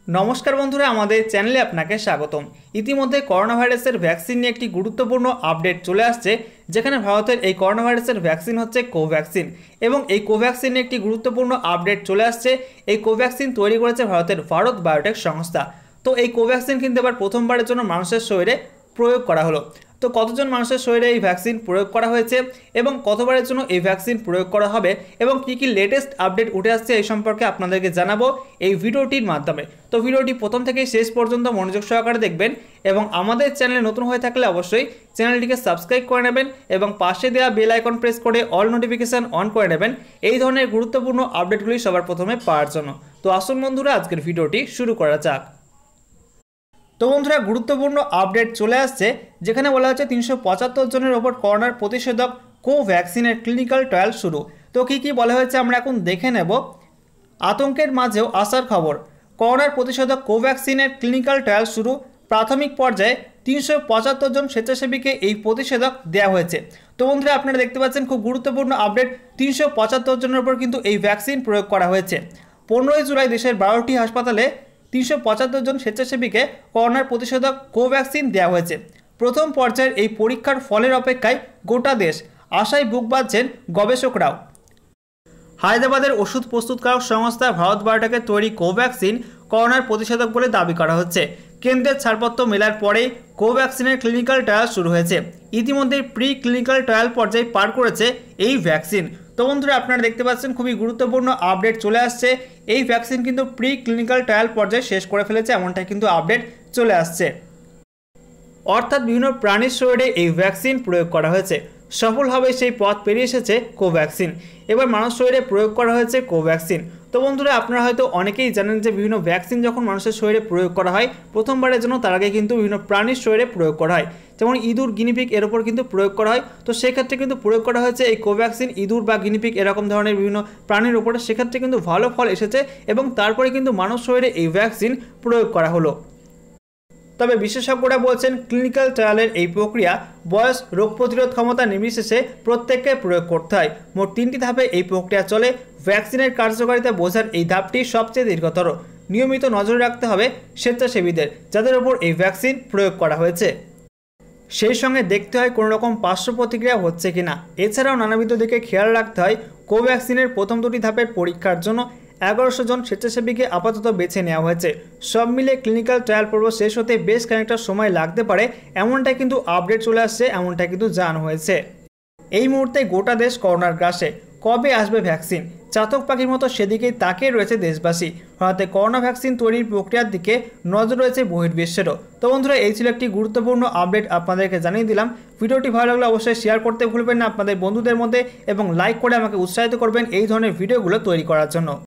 नमस्कार बंधुरा आमादेर चैनेले आपनाके स्वागतम। इतिमध्ये करोना भाइरासेर भैक्सिन निये एकटी गुरुत्वपूर्ण आपडेट चले आसछे, जेखाने भारतेर एई करोना भाइरासेर भैक्सिन हच्छे कोवैक्सिन एबं एई कोवैक्सिन निये एकटी गुरुत्वपूर्ण आपडेट चले आसछे। एई कोवैक्सिन तैरि करेछे भारतेर भारत बायोटेक संस्था। तो एई कोवैक्सिन किन्तु एबार प्रथमबारेर जोन्नो मानुषेर शरीरे प्रयोग करा हलो। तो कतजन मानुषेर शरीरे এই ভ্যাকসিন প্রয়োগ করা হয়েছে এবং কতবারের জন্য এই ভ্যাকসিন প্রয়োগ করা হবে এবং কি কি লেটেস্ট আপডেট উঠে আসছে এই সম্পর্কে আপনাদেরকে জানাবো এই ভিডিওটির মাধ্যমে। তো ভিডিওটি প্রথম থেকে শেষ পর্যন্ত মনোযোগ সহকারে দেখবেন এবং আমাদের চ্যানেলে নতুন হয়ে থাকলে অবশ্যই চ্যানেলটিকে সাবস্ক্রাইব করে নেবেন এবং পাশে দেওয়া বেল আইকন প্রেস করে অল নোটিফিকেশন অন করে নেবেন এই ধরনের গুরুত্বপূর্ণ আপডেটগুলি সবার প্রথমে পাওয়ার জন্য। তো আসুন বন্ধুরা আজকের ভিডিওটি শুরু করা যাক। तो बंधुरा गुरुत्वपूर्ण आपडेट चले आसছে যেখানে বলা হচ্ছে ৩৭৫ জনের উপর করোনার প্রতিষেধক কোভ্যাক্সিনের ক্লিনিক্যাল ট্রায়াল শুরু। তো কি বলা হয়েছে আমরা এখন দেখে নেব। আতঙ্কের মাঝেও আশার খবর, করোনার প্রতিষেধক কোভ্যাক্সিনের ক্লিনিক্যাল ট্রায়াল শুরু। প্রাথমিক পর্যায়ে ৩৭৫ জন স্বেচ্ছাসেবীকে এই প্রতিষেধক দেওয়া হয়েছে। তো বন্ধুরা আপনারা দেখতে পাচ্ছেন খুব গুরুত্বপূর্ণ আপডেট, ৩৭৫ জনের উপর কিন্তু এই ভ্যাকসিন প্রয়োগ করা হয়েছে। 15 জুলাই দেশের 12টি হাসপাতালে ৩৭৫ জন স্বেচ্ছাসেবীকে করোনার প্রতিষেধক কোভ্যাক্সিন দেওয়া হয়েছে। প্রথম পর্যায়ের এই পরীক্ষার ফলের অপেক্ষায় গোটা দেশ, আশায় বুক বাঁধছেন গবেষকরাও। হায়দ্রাবাদের ওষুধ প্রস্তুতকারক সংস্থা ভারত বায়োটেকের তৈরি কোভ্যাক্সিন করোনার প্রতিষেধক বলে দাবি করা হচ্ছে। কেন্দ্রের ছাড়পত্র মেলার পরেই কোভ্যাক্সিনের ক্লিনিক্যাল ট্রায়াল শুরু হয়েছে। ইতিমধ্যে প্রি ক্লিনিক্যাল ট্রায়াল পর্যায়ে পার করেছে এই ভ্যাকসিন। তো বন্ধুরা আপনারা দেখতে পাচ্ছেন খুবই গুরুত্বপূর্ণ আপডেট চলে আসছে। এই ভ্যাকসিন কিন্তু প্রি ক্লিনিক্যাল ট্রায়াল পর্যায়ে শেষ করে ফেলেছে, এমনটাই কিন্তু আপডেট চলে আসছে। অর্থাৎ বিভিন্ন প্রাণীর শরীরে এই ভ্যাকসিন প্রয়োগ করা হয়েছে, সফলভাবে সেই পথ পেরিয়ে এসেছে কোভ্যাক্সিন। এবার মানুষ শরীরে প্রয়োগ করা হয়েছে কোভ্যাক্সিন। তো বন্ধুরা আপনারা হয়তো অনেকেই জানেন যে বিভিন্ন ভ্যাকসিন যখন মানুষের শরীরে প্রয়োগ করা হয় প্রথমবারের জন্য তার আগে কিন্তু বিভিন্ন প্রাণীর শরীরে প্রয়োগ করা হয়, যেমন ইঁদুর, গিনিপিগ এর উপর কিন্তু প্রয়োগ করা হয়। তো সেক্ষেত্রে কিন্তু প্রয়োগ করা হয়েছে এই কোভ্যাক্সিন ইঁদুর বা গিনিপিগ এরকম ধরনের বিভিন্ন প্রাণীর উপরে, সেক্ষেত্রে কিন্তু ভালো ফল এসেছে এবং তারপরে কিন্তু মানুষ শরীরে এই ভ্যাকসিন প্রয়োগ করা হলো। তবে বিশেষজ্ঞরা বলছেন ক্লিনিক্যাল ট্রায়ালের এই প্রক্রিয়া বয়স, রোগ প্রতিরোধ ক্ষমতা নির্বিশেষে প্রত্যেককে প্রয়োগ করতে হয়। মোট 3টি ধাপে এই প্রক্রিয়া চলে। ভ্যাকসিনের কার্যকারিতা বোঝার এই ধাপটি সবচেয়ে দীর্ঘতর। নিয়মিত নজরে রাখতে হবে স্বেচ্ছাসেবীদের যাদের উপর এই ভ্যাকসিন প্রয়োগ করা হয়েছে, সেই সঙ্গে দেখতে হয় কোনো রকম পার্শ্ব প্রতিক্রিয়া হচ্ছে কিনা। এছাড়াও নানাবিধ দিকে খেয়াল রাখতে হয়। কোভ্যাক্সিনের প্রথম 2টি ধাপের পরীক্ষার জন্য 1100 জন স্বেচ্ছাসেবীকে আপাতত বেছে নেওয়া হয়েছে। সব মিলে ক্লিনিক্যাল ট্রায়াল পর্ব শেষ হতে বেশ খানিকটা সময় লাগতে পারে, এমনটাই কিন্তু আপডেট চলে আসছে, এমনটাই কিন্তু জানানো হয়েছে। এই মুহূর্তে গোটা দেশ করোনার গ্রাসে। কবে আসবে ভ্যাকসিন, চাতক পাখির মতো সেদিকেই তাকিয়ে রয়েছে দেশবাসী। ভারতে করোনা ভ্যাকসিন তৈরির প্রক্রিয়ার দিকে নজর রয়েছে বহির্বিশ্বেরও। তো বন্ধুরা এই ছিল একটি গুরুত্বপূর্ণ আপডেট, আপনাদেরকে জানিয়ে দিলাম। ভিডিওটি ভালো লাগলে অবশ্যই শেয়ার করতে ভুলবেন না আপনাদের বন্ধুদের মধ্যে এবং লাইক করে আমাকে উৎসাহিত করবেন এই ধরনের ভিডিওগুলো তৈরি করার জন্য।